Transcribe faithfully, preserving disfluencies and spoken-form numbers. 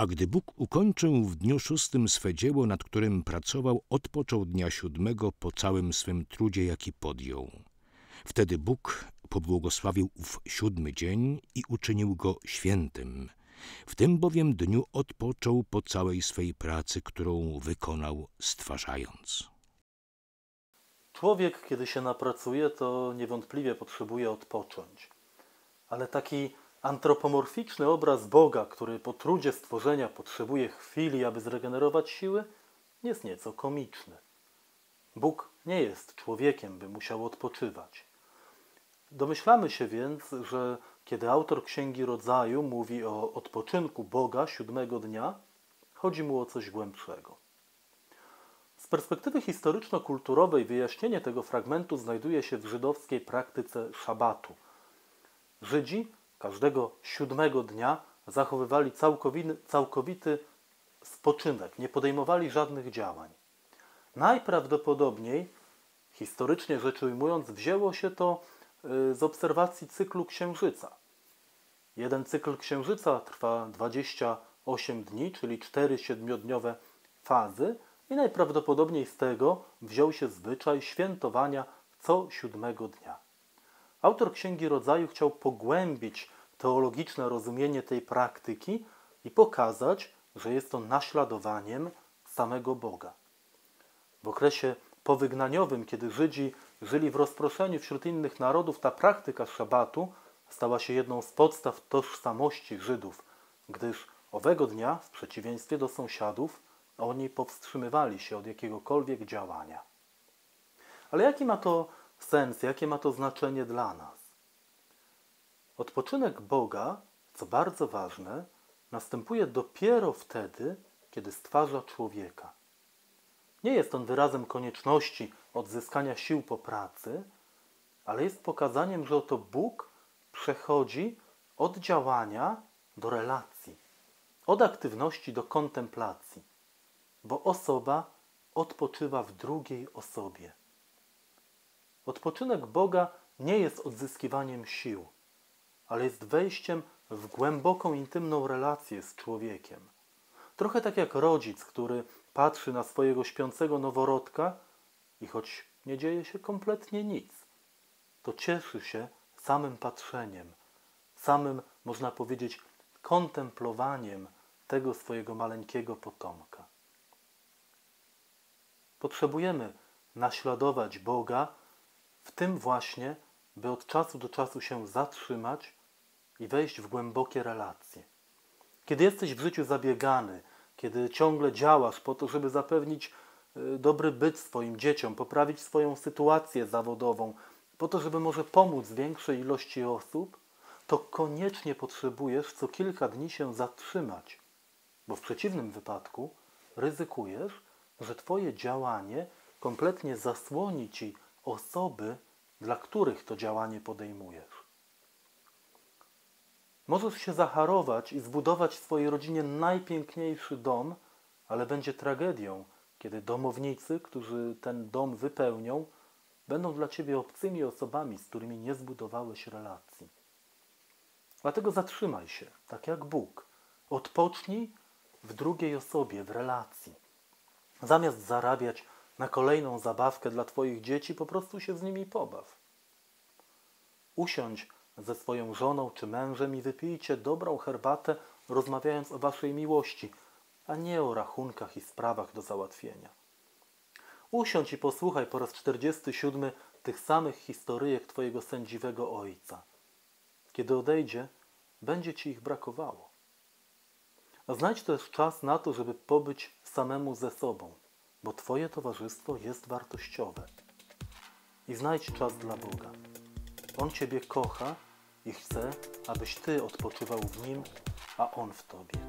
A gdy Bóg ukończył w dniu szóstym swe dzieło, nad którym pracował, odpoczął dnia siódmego po całym swym trudzie, jaki podjął. Wtedy Bóg pobłogosławił ów siódmy dzień i uczynił go świętym. W tym bowiem dniu odpoczął po całej swej pracy, którą wykonał, stwarzając. Człowiek, kiedy się napracuje, to niewątpliwie potrzebuje odpocząć. Ale taki antropomorficzny obraz Boga, który po trudzie stworzenia potrzebuje chwili, aby zregenerować siły, jest nieco komiczny. Bóg nie jest człowiekiem, by musiał odpoczywać. Domyślamy się więc, że kiedy autor Księgi Rodzaju mówi o odpoczynku Boga siódmego dnia, chodzi mu o coś głębszego. Z perspektywy historyczno-kulturowej wyjaśnienie tego fragmentu znajduje się w żydowskiej praktyce szabatu. Żydzi każdego siódmego dnia zachowywali całkowity, całkowity spoczynek, nie podejmowali żadnych działań. Najprawdopodobniej, historycznie rzecz ujmując, wzięło się to z obserwacji cyklu księżyca. Jeden cykl księżyca trwa dwadzieścia osiem dni, czyli cztery siedmiodniowe fazy i najprawdopodobniej z tego wziął się zwyczaj świętowania co siódmego dnia. Autor Księgi Rodzaju chciał pogłębić teologiczne rozumienie tej praktyki i pokazać, że jest to naśladowaniem samego Boga. W okresie powygnaniowym, kiedy Żydzi żyli w rozproszeniu wśród innych narodów, ta praktyka szabatu stała się jedną z podstaw tożsamości Żydów, gdyż owego dnia, w przeciwieństwie do sąsiadów, oni powstrzymywali się od jakiegokolwiek działania. Ale jaki ma to sens, jakie ma to znaczenie dla nas? Odpoczynek Boga, co bardzo ważne, następuje dopiero wtedy, kiedy stwarza człowieka. Nie jest on wyrazem konieczności odzyskania sił po pracy, ale jest pokazaniem, że oto Bóg przechodzi od działania do relacji, od aktywności do kontemplacji, bo osoba odpoczywa w drugiej osobie. Odpoczynek Boga nie jest odzyskiwaniem sił, ale jest wejściem w głęboką, intymną relację z człowiekiem. Trochę tak jak rodzic, który patrzy na swojego śpiącego noworodka i choć nie dzieje się kompletnie nic, to cieszy się samym patrzeniem, samym, można powiedzieć, kontemplowaniem tego swojego maleńkiego potomka. Potrzebujemy naśladować Boga w tym właśnie, by od czasu do czasu się zatrzymać i wejść w głębokie relacje. Kiedy jesteś w życiu zabiegany, kiedy ciągle działasz po to, żeby zapewnić dobry byt swoim dzieciom, poprawić swoją sytuację zawodową, po to, żeby może pomóc większej ilości osób, to koniecznie potrzebujesz co kilka dni się zatrzymać, bo w przeciwnym wypadku ryzykujesz, że Twoje działanie kompletnie zasłoni Ci osoby, dla których to działanie podejmujesz. Możesz się zacharować i zbudować w swojej rodzinie najpiękniejszy dom, ale będzie tragedią, kiedy domownicy, którzy ten dom wypełnią, będą dla Ciebie obcymi osobami, z którymi nie zbudowałeś relacji. Dlatego zatrzymaj się, tak jak Bóg. Odpocznij w drugiej osobie, w relacji. Zamiast zarabiać na kolejną zabawkę dla Twoich dzieci, po prostu się z nimi pobaw. Usiądź ze swoją żoną czy mężem i wypijcie dobrą herbatę, rozmawiając o Waszej miłości, a nie o rachunkach i sprawach do załatwienia. Usiądź i posłuchaj po raz czterdziesty siódmy tych samych historyjek Twojego sędziwego ojca. Kiedy odejdzie, będzie Ci ich brakowało. A znajdź też czas na to, żeby pobyć samemu ze sobą, bo Twoje towarzystwo jest wartościowe. I znajdź czas dla Boga. On Ciebie kocha i chce, abyś Ty odpoczywał w Nim, a On w Tobie.